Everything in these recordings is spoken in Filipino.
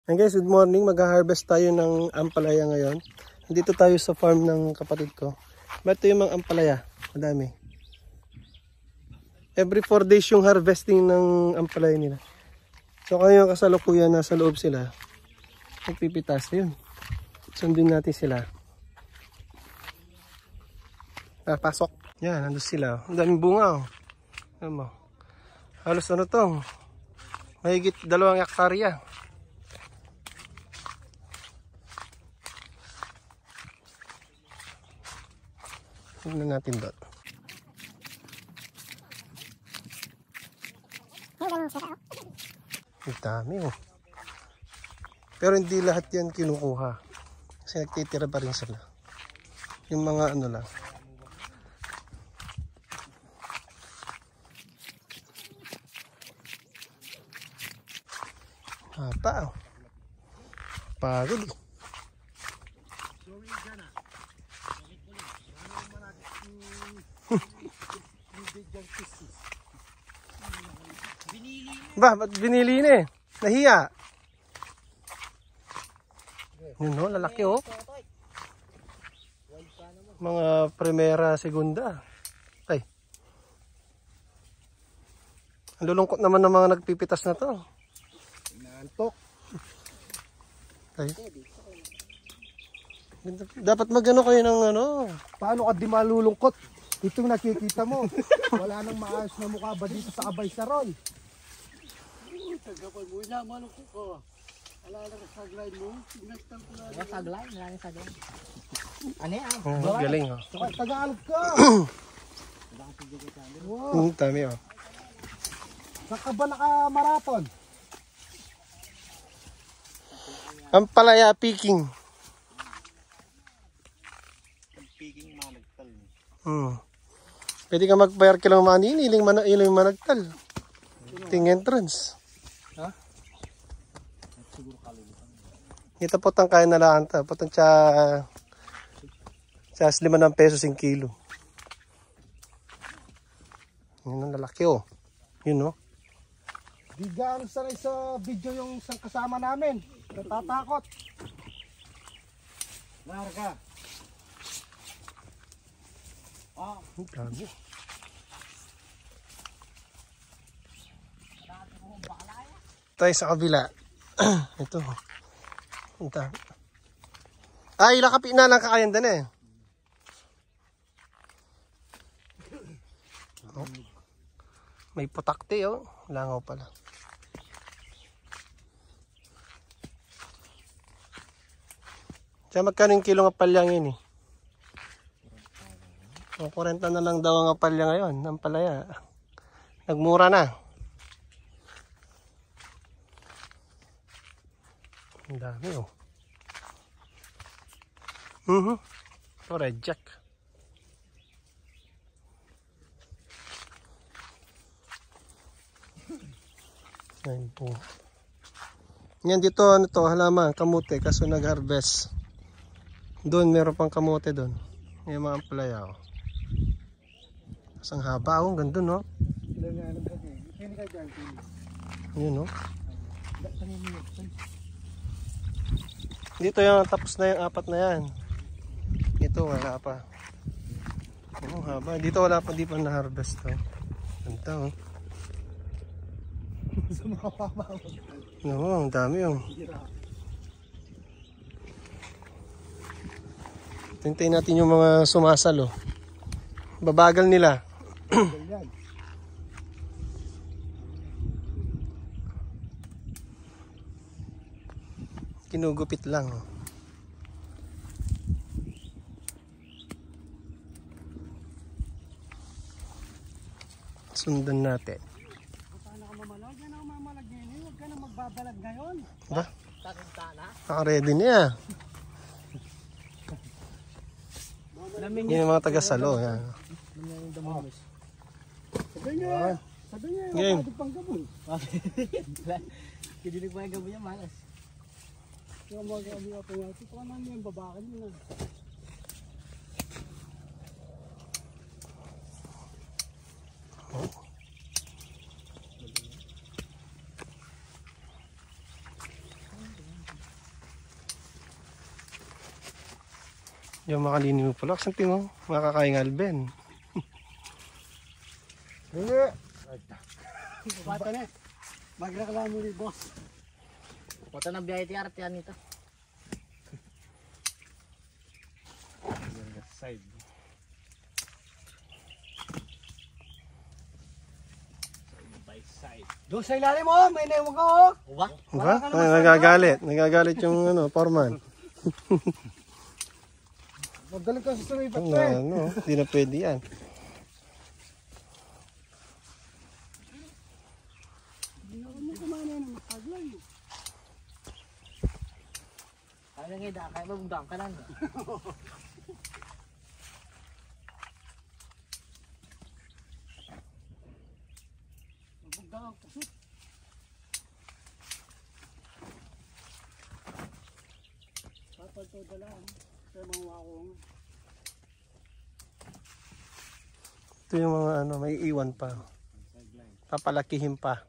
Hey guys, good morning. Mag-harvest tayo ng ampalaya ngayon. Nandito tayo sa farm ng kapatid ko. Ito yung mga ampalaya. Madami. Every 4 days yung harvesting ng ampalaya nila. So ngayon kasalukuyan nasa loob sila. Nagpipitas. Yun. Sundin natin sila. Pasok. Yan, nandun sila. Ang daming bunga. Ayan mo. Halos ano to? Mahigit 2 hektarya. Tingnan natin doon. Ang dami oh. Pero hindi lahat yan kinukuha. Kasi nagtitira pa rin sila. Yung mga ano lang. Hapa oh. Pagod eh. Ba, ba't binili na eh? Nahiya. Yun no, lalaki oh. Mga primera, segunda. Ay. Ang lulungkot naman ng mga nagpipitas na to. Inaantok. Ay. Dapat magano kayo ng ano. Paano ka di malulungkot? Itong nakikita mo. Wala nang maayos na mukha ba dito sa Abay Saron? Tagapan mo, ina, malungkot ko. Ala na saglay mo. Ginagtan ko na. Saglay, maraming saglay. Ano yan? Galing oh. Tagalog ka! Wow. Dami oh. Saan ka ba naka-marathon? Ampalaya picking. Piging managtal. Pwede ka magbayar kilang money, iling managtal. Ting entrance. Ha? Ito po tang kaya na lang ito. Potang sa 5 pesos yung kilo. Yun ang lalaki oh. Yun oh. Di gaano sanay sa video yung isang kasama namin. Natatakot. Larga. Ang dami. Tayo sa kabila. Ito. Ang dami. Ay, lakapi na lang kakayan din eh. Oh. May putakte oh. Langaw pala. Kaya magkano yung kilo ng palyang yun eh? O, 40 na lang daw ang palya ngayon. Ang palaya. Nagmura na. Ang dami oh. Ito red jack. Ayan po. Yan dito ano to, halaman, kamote. Kaso nag-harvest. Doon meron pang kamote doon. Yung mga palaya oh. Ang haba oh, ganda no. Yun no. Dito yung tapos na yung 4 na yan. Ito wala pa. Oh, haba. Dito wala pa, di pa na-harvest to. Ganda oh. No, ang dami oh. Tintayin natin yung mga sumasalo. Babagal nila. Kinugupit lang. Sundan natin. Paano ka mamalag? Yan ako mamalag ngayon. Huwag ka na magbabalag ngayon. Ba? Naka-ready niya. Yan yung mga taga-salo. Yan. Sabi niya. Sabi niya. Game. Yung pang gabon. Kidinig ba yung gabo niya, malas? Yung mga gabi ako nga. Ito ka naman yung babakan mo na. Yung makalini mo pala. Kasi mo, makakaing Alben. Hindi. Bata na. Magreklamo ni boss. Punta na biyahe ti arte yan ito. Side. Doon sa ilalim mo, may naiwan ka oh. Uwa? Diba? Ay, nagagalit. Nagagalit yung foreman. Magaling ka sa sumipat Ano, pa eh. hindi na pwede yan. Hindi kumana na mataglay. Kaya nga ida, kaya mabugdang ka lang. Mabugdang ang kusot. Kapag ito dalaan. Kaya mga wakong. Ito yung mga ano, may iwan pa. Papalakihin pa.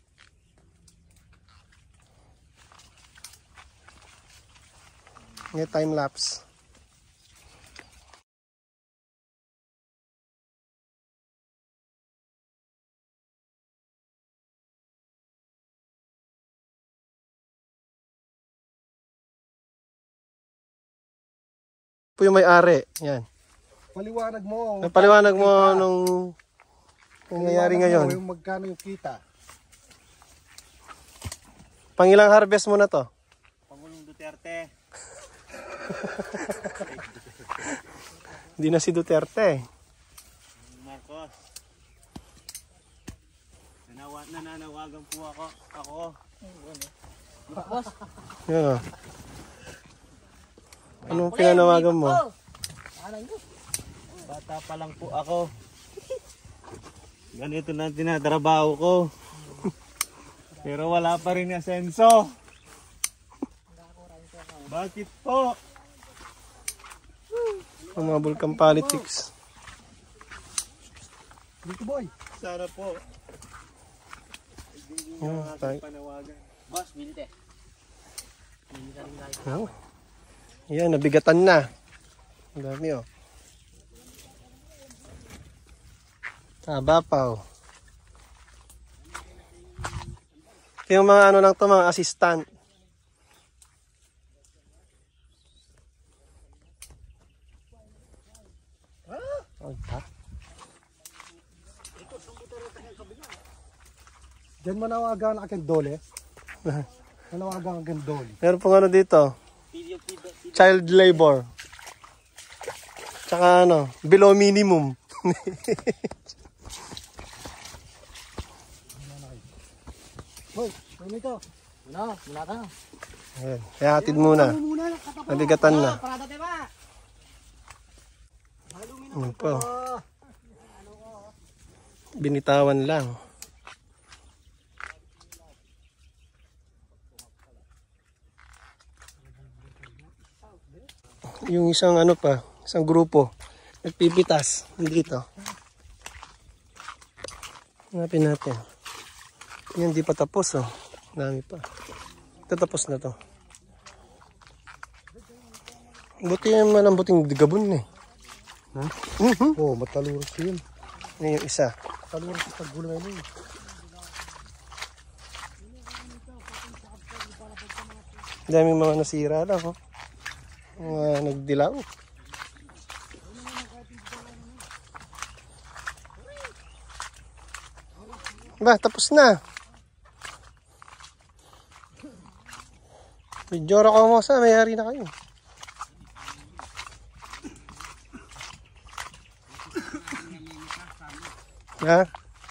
Ngayon time lapse. Po yung may-ari. Yan. Paliwanag mo. Paliwanag mo nung nangyayari ngayon. Yung magkano yung kita. Pangilang harvest mo na to? Pangulong Duterte. Hindi na si Duterte. Marcos. Nananawagan po ako. Yan o. Anong pinanawagan mo? Bata pa lang po ako. Ganito na tinatrabaho ko. Pero wala pa rin asenso. Bakit po? Ang mga vulkan politics. Dito boy. Sana po. Hindi Oh, nyo aking panawagan. Boss, bilit eh. Hindi ka rin tayo. Oh. Yan, nabigatan na. Ang dami oh. Taba pa oh. Ito yung mga ano lang to, mga assistant. Oh, ha? Diyan manawagan aking dole. Manawagan aking dole. Meron pong ano dito. Child labor. Tsaka ano, below minimum. Hoy, ano ito? Muna ka. Ayan, kaya hatid muna. Nabigatan na. Parada tayo ba? Ano po? Binitawan lang. Yung isang ano pa, isang grupo, nagpipitas dito. Hanapin natin. Yan, di pa tapos oh. Dami pa. Ito tapos na to. Buti yung malambuting digabon eh. Ha? Oh, mataluros yun. Yan yung isa. Mataluros sa gulay na yun. Daming mga nasira lang oh. Mga nagdilaw. Ba, tapos na. Medyo ko mo sa may-ari na kayo. Ha?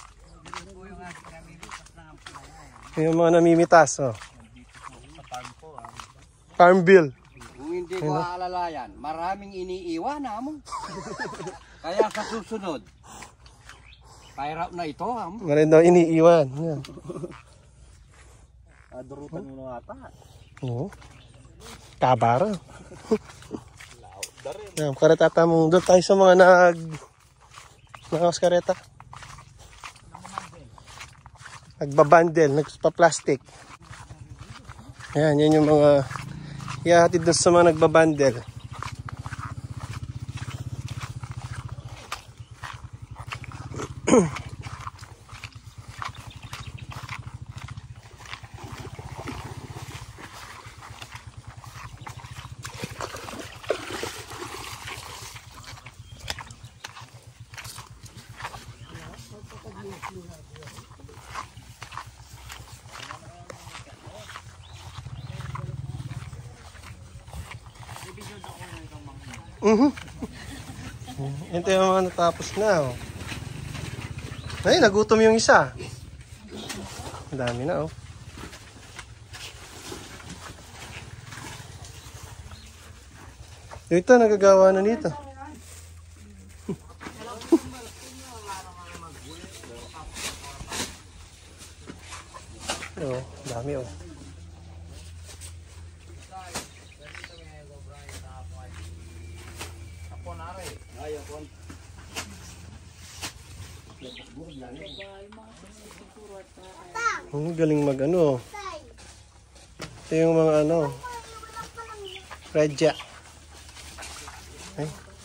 Yung mga namimitas, oh. Farm bill. Kung hindi ko aalalayan, maraming iniiwan mo. Kaya sa susunod, kahirap na ito. Marin daw iniiwan. Yan. Adurutan mo na ata. Oo. Kabara. Yan, karetata mo. Doon tayo sa mga nakakareta. Nagbabandel, nagpa-plastic. Ayan, yan yung mga ihahatid doon sa mga nagbabandel. Ito yung mga natapos na. Oh. Ay, nagutom yung isa. Ang dami na, oh. Ito, nagagawa na dito. Oh, dami, oh. Ang galing mag ano. Ito yung mga ano. Radya. Ay.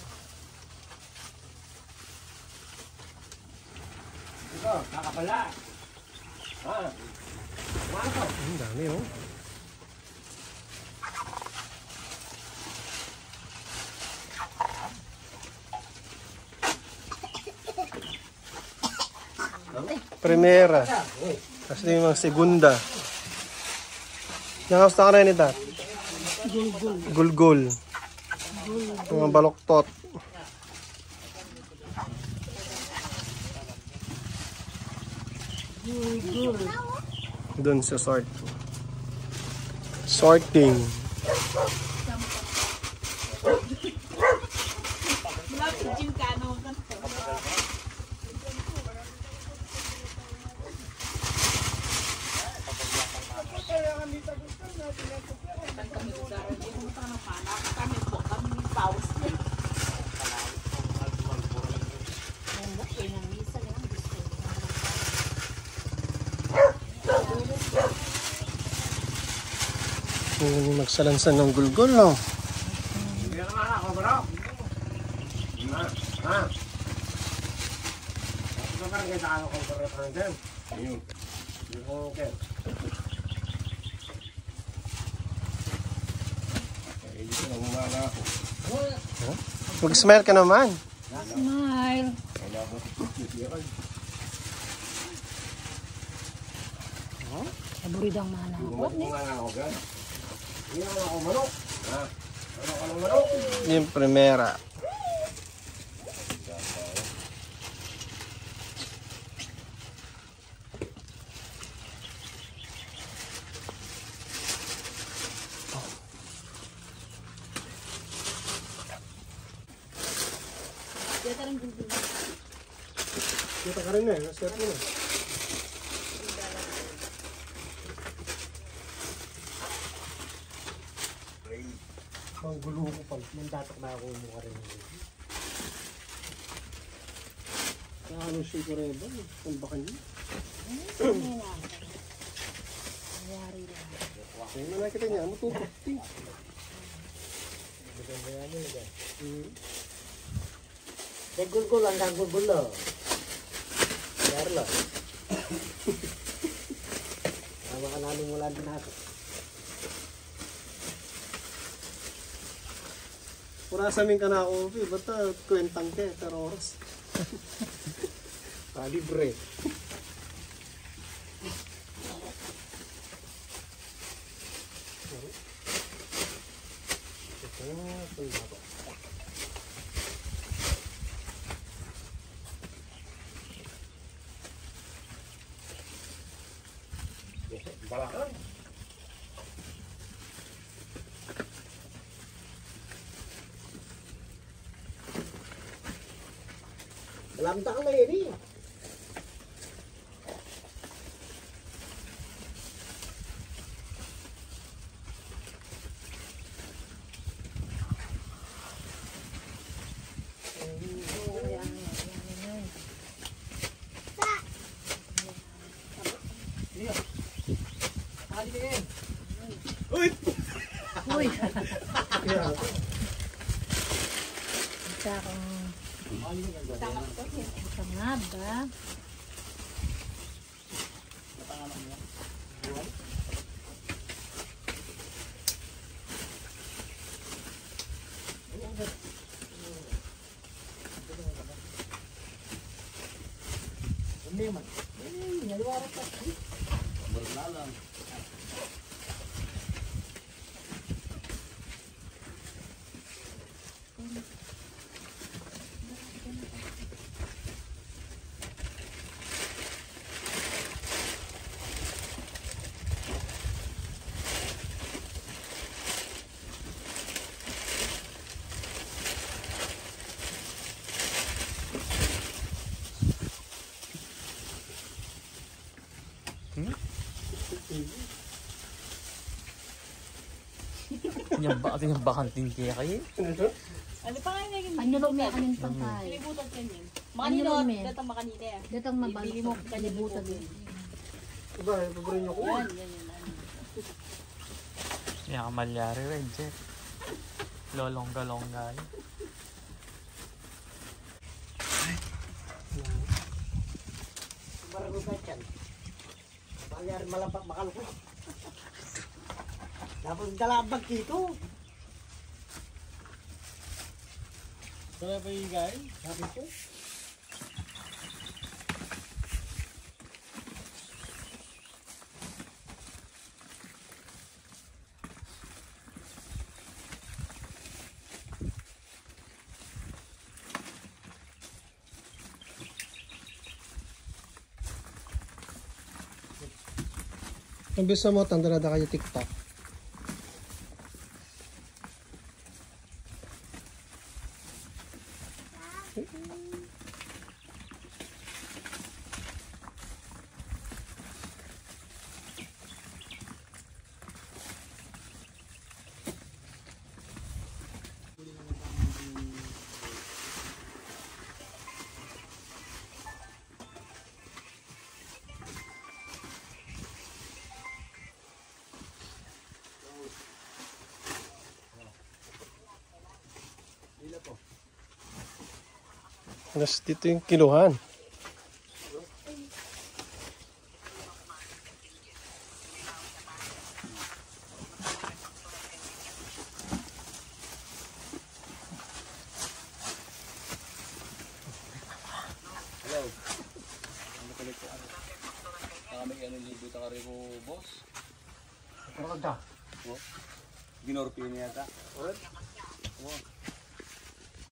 Ang dami, oh. Primera. Kasi yung mga segunda. Nakausta ka rin ito? Gulgul. Mga baloktot. Doon sa sort. Sorting. Magsalansan ng gulgol, no? Mag-smile ka naman. Smile. Aburida ang manakot ni. Yung primera. Kita ka rin eh. Nasa mo na. Ang gulo ko pala. Nandatak na ako mukha rin. Ano siya ko rin ba? Ang baka niya? Ayun na nakita niya. Matupok. Gulgul ang gulgul lo. Yarlo. Tama ka namin mula din ako. Pura sa amin ka na ako. Ba't kwentang ka pero oras? Libre. Lamta ka na yun eh. Sa akong Tama ba? Yung bakantin kaya kayo. Ano pa nga yung Ano ba may kanin pangkay? kalibutan ka niyan? Ano Makanino, ba, men? datang makanina yan. Datang Ibili mo mabalot. kalibutan Kalibutan din. Diba, ipaparin nyo ko. Yan, yan, yan. Yan ang malyari rin, Jeff. Lolongga-longga. Maragugat yan. Pangyari malampak bakal ko. Dapat dalabag dito. Wala pa yung guys? Sabi ko. Ang bisa mo, tanda na kayo TikTok. Tapos dito yung kiluhan. Ginorpi niya ta.